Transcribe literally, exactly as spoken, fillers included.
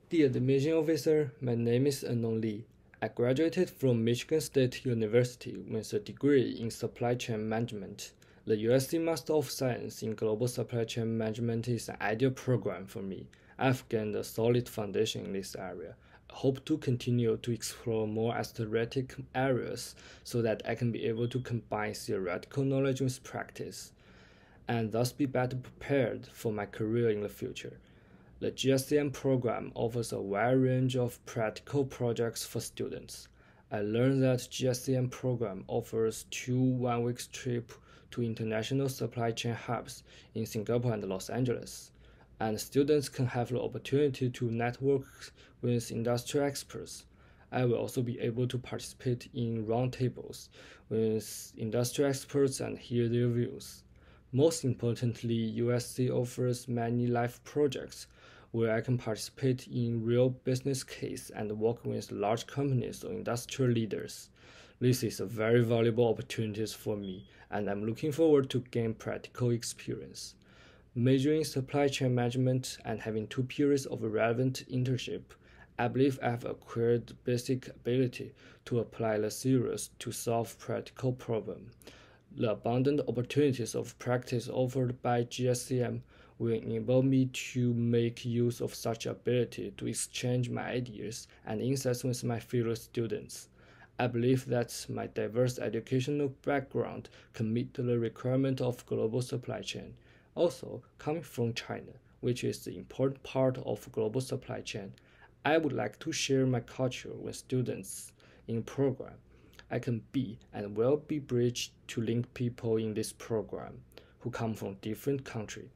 Dear admission officer, my name is Ennong Li. I graduated from Michigan State University with a degree in supply chain management. The U S C Master of Science in Global Supply Chain Management is an ideal program for me. I've gained a solid foundation in this area. I hope to continue to explore more aesthetic areas so that I can be able to combine theoretical knowledge with practice, and thus be better prepared for my career in the future. The G S C M program offers a wide range of practical projects for students. I learned that G S C M program offers two one-week trips to international supply chain hubs in Singapore and Los Angeles, and students can have the opportunity to network with industry experts. I will also be able to participate in roundtables with industry experts and hear their views. Most importantly, U S C offers many live projects where I can participate in real business case and work with large companies or industrial leaders. This is a very valuable opportunity for me, and I'm looking forward to gain practical experience. Majoring in supply chain management and having two periods of relevant internship, I believe I have acquired basic ability to apply the theories to solve practical problems. The abundant opportunities of practice offered by G S C M will enable me to make use of such ability to exchange my ideas and insights with my fellow students. I believe that my diverse educational background can meet the requirement of global supply chain. Also, coming from China, which is the important part of global supply chain, I would like to share my culture with students in program. I can be and will be bridge to link people in this program who come from different countries.